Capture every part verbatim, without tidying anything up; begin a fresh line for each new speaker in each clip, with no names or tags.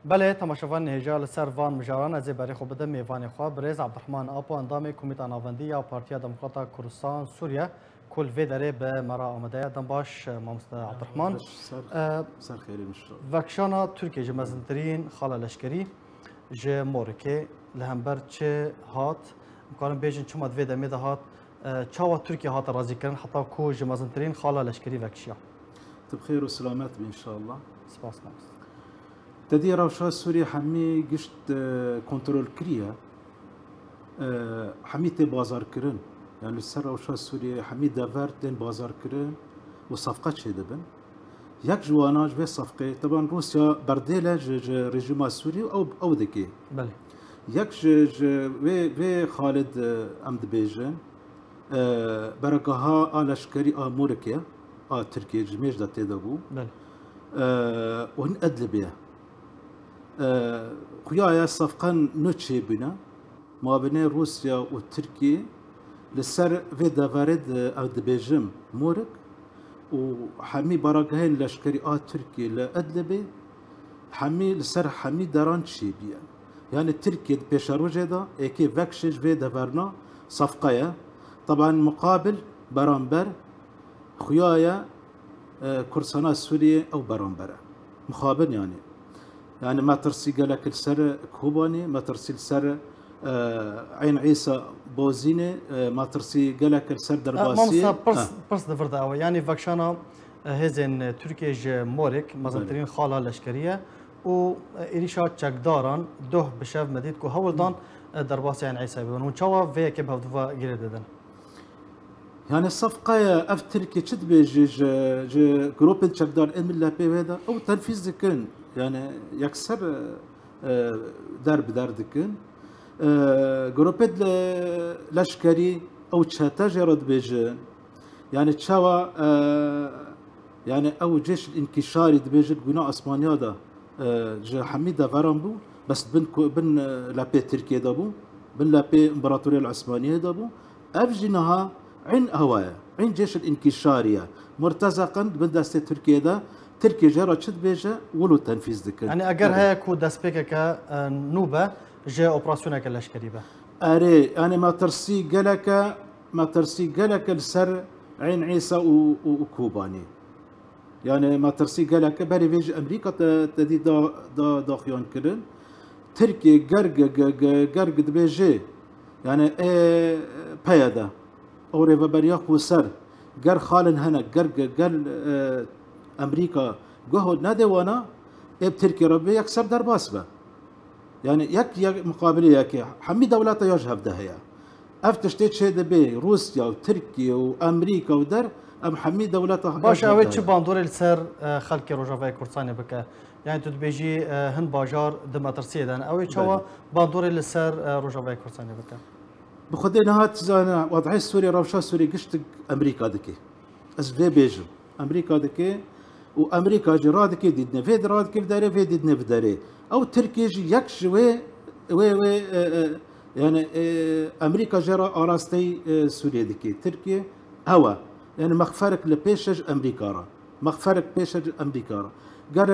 بله تماشاوان هجال سر وان مجاران از بری خوب بدم میوانی خواه برز عبدالرحمن آپو اندام کمیته ناوندی یا پارتیا دموکراتا کردستان سوریه کل وی داره به مرا آمده دم باش مامست عبدالرحمن
سر خیری مشتاق
وکشانا ترکیه جمزنترین خاله لشکری ج مورکه لهمبر چه هات مقارن بیشن چه مدوی دمی ده هات چاوا ترکیه هات رازی کردن حتی کو جمزنترین خاله لشکری وکشیا
بخير وسلامات ان شاء الله.
سپاس مامست
تدي روشا سوريا حمي قشت كنترول كريا حمي تي بازار كرن يعني السر روشا سوريا حمي دافار تين بازار كرن وصفقات شي دبن ياك جواناج في صفقه طبعا روسيا برديله ريجيم السوري او او دكي
بله
ياك في في خالد امد بيجن بركها الاشكري اموركيا اه تركيا جميج دا تيدابو
بله
وهن ادلبيه خويايا صفقان نوتشي بنا ما بين روسيا وتركيا لسر في دافارد او دبيجم مورك وحمي براغهين لشكري اه تركيا لادلبي حمي لسر حمي دارانشي بيا يعني تركيا بيشاروجه دا اكي فاكشج في دافارنا صفقايا طبعا مقابل برامبر خويايا كرسانا السورية او برامبره مقابل يعني يعني ما ترسي قالك السر كوباني ما ترسي السر عين عيسى بوزيني ما ترسي قالك السر درباسي
مامسا برس برس دفرد او يعني فاكشانا هزن تركيا ج مورك مازنترين خالها لشكريه و إريشا تشكداران ده بشاف مديد كو هولدان درباسي عين عيسى بيون وشوا في كيف هفدفا غير ددن
يعني الصفقة يا اف تركيا تشد بيجي ج جروب تشكدار ام لا بي هذا او تنفيذ ذكن يعني يكسر درب دار دكن جروبيد لشكري او تشاتا جرد بيجن يعني تشاوا يعني او جيش الانكشاري دبيجن قناع اسبانيا دا جا حميده فرامبو بس بن بن لابي تركيا دابو بن لابي امبراطوريه العثمانيه دابو افجنها عين هوايا عين جيش الانكشاريه مرتزقا بن دستي تركيا دا تركيا جرى تشد بيجا ولو تنفيذ ذكر
يعني اگر هي كو دسبيكا ك نوبه جا اوبراسيون كلاشكري به
اري انا ما ترسي قالك ما ترسي قالك السر عين عيسى وكوباني يعني ما ترسي قالك بري فيج امريكا تدي دا دا داخيان كرن تركيا قرق قرق دبيجي يعني ايه بيادا او ريفابريا وسر قر خالن هنا قرق قر اه امريكا قهو نادي وانا اب تركيا ربي يكسر درباس به يعني يك يك مقابل يك حمي دولات يجهب دهيا اف تشتيت شي دبي روسيا وتركيا وامريكا ودر ام حمي دولات
باش اوي تش باندور السر خلق روجافاي كورساني بك يعني تدبيجي هن باجار دماترسيدان اوي تشوا باندور السر روجافاي كورساني بك
بخدينا هات زانا وضعي سوريا روشا سوريا قشت امريكا دكي از في بيجو امريكا دكي وامريكا جرادكي ديدنا في دراد كيف داري في ديدنا في داري او تركيا جي يكش وي وي وي يعني امريكا جرى اراستي سوريا دكي تركيا هوا يعني مخفرك لبيشج امريكا را مخفرك بيشج امريكا را قر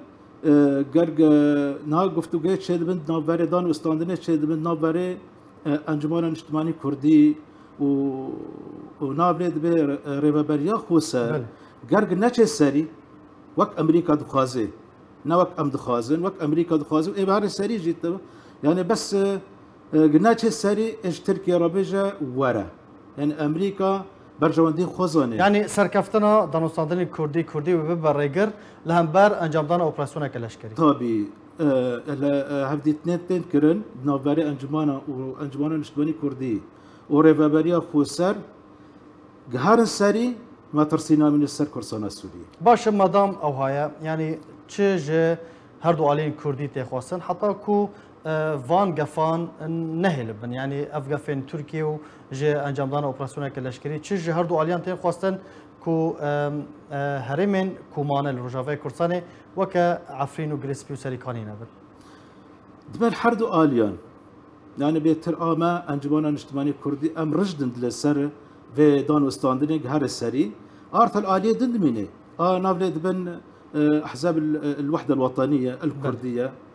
قر نا گفتو گه چه بند ناوبره دان استاندنه چه بند ناوبره انجمن اجتماعی کردی و و نابرد به رهبریا خوسه قر نچه سری وقت امريكا دخازي نا وقت ام دخازن وقت امريكا دخازي اي بهار السري جيت يعني بس قلنا شي السري ايش تركيا ربيجا ورا يعني امريكا برجواندي خوزاني
يعني سركفتنا دانوستاندني كردي كردي وببريجر لهمبر انجام دان اوبراسيون كلاشكري
طبي هلا هفدي اثنين تين كرن نوفاري انجمانا وانجمانا نشتباني كردي وريفابريا خوسر قهار السري ما ترسينا من السر كرسانا السورية
باش مدام او هايا يعني تشج هر دو علين كردي تخواصن حتى كو فان قفان نهل بن يعني افغافين تركيا و جي انجام دان اوبراسيون كلاشكري تشج هر دو علين تخواصن كو هرمن كومان الرجافي كرساني وك عفرين وجريسبي وسريكانين بن
دبل حردو اليان يعني بيتر اما انجمانا اجتماعي كردي ام رجدن للسر في دان وستاندنيج هر السري ارث الاليه دندميني اه نافلد بن احزاب الوحده الوطنيه الكرديه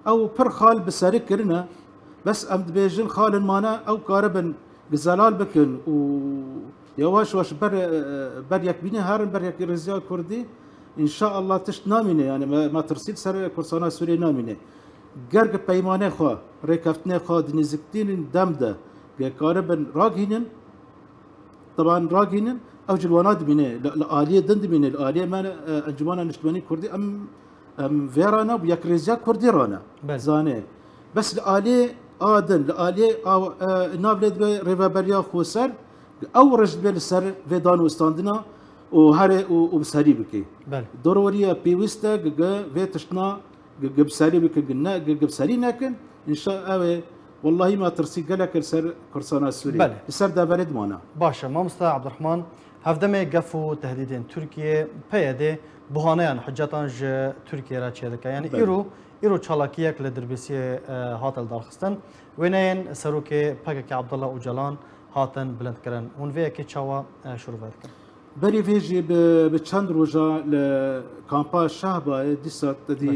او پر خال بسری کرنا بس ام دبیجن خال مانا او کاربن گزلال بکن و یواش واش بر بر یک بینه هرن بر یک رزیا کردی ان شاء الله تشت نامینه يعني ما ترسيل سر كورسانا سوري نامینه گرگ پیمانه خو رکفتنه خو دنیزکتین دم ده کاربن راگینن طبعا راگینن او جلوانات بینه الاليه دند بینه الاليه ما انجمان نشتمنی کردی ام ام فيرانا بيك رزيا كردي رانا زانه بس الاليه ادن الاليه او نابلد ريفابريا خوسر او رجل بالسر فيدان وستاندنا وهر وبسري بكي ضروريه بيوستا فيتشنا بسري بك قلنا بسري لكن ان شاء الله والله ما ترسي قالك السر كرسانا السوري السر دا بلد مانا
باشا مامستا عبد الرحمن هفدمه قفو تهديدين تركيا بيده بهانيان حجتان ج تركيا را چیدک یعنی ایرو ایرو چالاکیک لدربسی هاتل دارخستن وینین سروک پاک عبدالله اوجلان هاتن بلند کرن اون وی کی چاوا شروع کرد
بری ویجی به چند روزا ل کامپا شهبا دیسات دی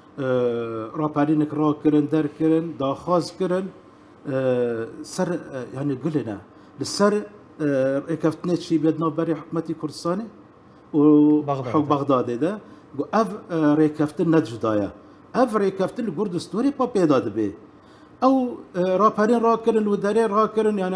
راپارینک را کرن در کرن داخواز کرن سر یعنی گلنا لسر اکفتنه چی بدنا بری حکومتی کردستانی و حق بغداد ده گو اف ریکفتن نجدایا اف ریکفتن گرد استوری پا پیدا دبی او راپرین را کرن و داره را کرن یعنی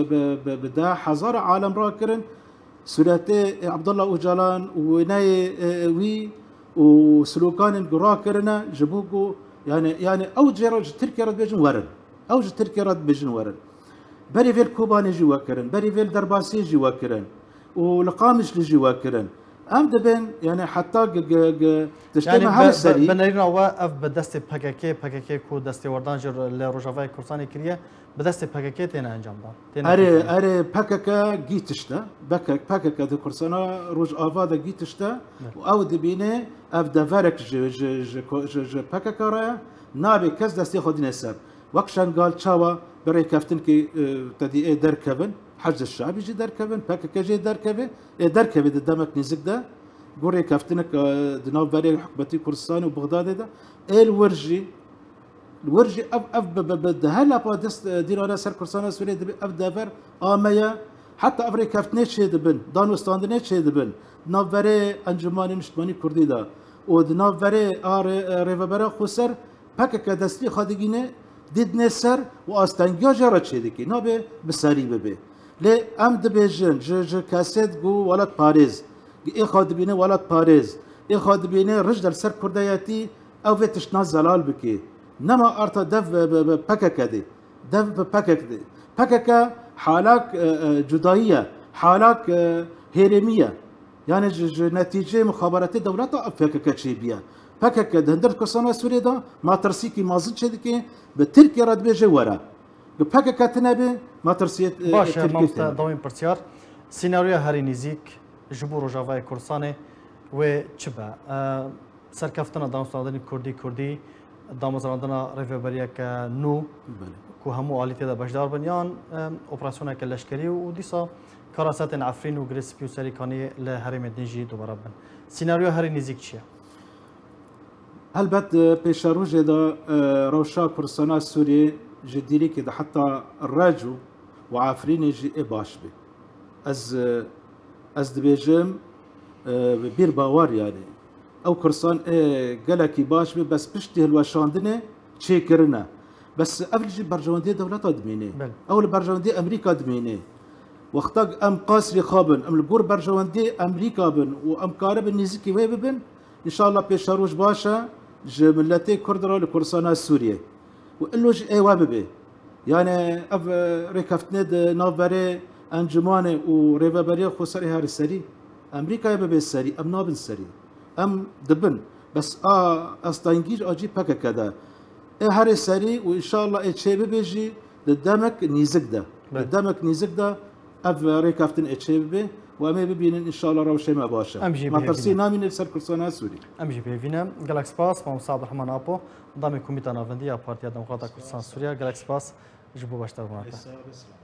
بده هزار عالم را کرن صورت عبدالله اوجلان و نای وی و سلوکان را کرنه جبوگو یعنی یعنی او جرا ترکیه را بجن ورن او ترکیه را بجن ورن بری ویل کوبانی جوا کرن بری ویل درباسی جوا کرن ولقامش اللي جوا كرن ام دبن يعني حتى تجتمع
يعني
هذا السري
بنرينا واقف بدست بكاكي بكاكي كو دستي وردان جر لروجافاي كورساني كريه بدست بكاكي تينا انجام دان
اري اري بكاكا جيتشتا بكاك بكاكا دو كورسانا روج افادا جيتشتا او دبينه اف دفرك ج ج ج ج بكاكا رايا نابي كز دستي خدين حساب وقشان قال تشاوا بري كافتن كي تدي در كفن حج الشعب يجي دركبن باكا جي دركبه دركبه قدامك نزك ده قوري كافتنك دناو باري حكمتي كردستان وبغداد ده الورجي الورجي اف اف هلا بادست دينا سر كردستان سوريا اف دافر اميا حتى افري كافتني شي دبن دانو ستاندني شي دبن دناو باري انجماني مشتماني كردي ده ودناو باري ار ريفابرا خسر باكا دستي خادگينه ديدني سر واستنجا جرا تشيدكي نابي بساري ببي لی ام دبیجن ج ج کاسد گو ولد پاریز ای خاد بینه ولد پاریز ای خاد بینه رج در سر کردیاتی او ویتش ناز زلال بکی نما ارتا دف پکک دی دف پکک دی پکک حالاک جداییه حالاک هرمیه یعنی نتیجه مخابرات دولت پکک چی بیا پکک دندر کسان سوریه دا ما ترسی کی مازن چه دی به ترکیه رد بیجه ورا بحكي كاتنابي ما ترسيت
باشا مامستا دوين برسيار سيناريو هاري نيزيك جبور جافاي كورساني و تشبا أه سركفتنا دامستاندني كردي كردي دامزراندنا ريفابريا كنو كو همو آليتي دا بشدار بنيان اوبراسيونا كاللشكري وديسا كراسات عفرين وغريس بيو سريكاني لهاري مدنجي دوباره بن سيناريو هاري نيزيك چيا
البت بيشاروجي دا روشا كورسانا سوري جديري كده حتى الراجو وعافرين يجي إيه باش بي از از دبيجم بير باور يعني او كرسان إيه قالكي باش بي بس بشتي الوشاندنه تشي كرنا بس افلجي برجواندي دولتا دميني او البرجواندي امريكا دميني وقتاق ام قاسري خابن ام القور برجواندي امريكا بن وام كارب النيزكي وي بن ان شاء الله بيشاروج باشا جملتي كردرا لكرسانا سوريا وقلوش ايه واببه يعني اف ريكافتند نافبري انجمانه وريفابري خسري هاري السري امريكا يببه السري ام نابن السري ام دبن بس اه استانجيج اجي باكا كذا ايه هاري السري وان شاء الله ايه شي بيجي قدامك نيزك ده قدامك نيزك ده اف ريكافتن ايه شي بي وامي ببين ان شاء الله روشي ما باشا ما ترسي نامي نفسر كرسانا سوري
امجي بيفينا جالاكس باس مع عبد الرحمن ابو ضامن كوميتا نافنديا بارتيا ديمقراطيه كردستان سوريا جالاكس باس جبو باشتر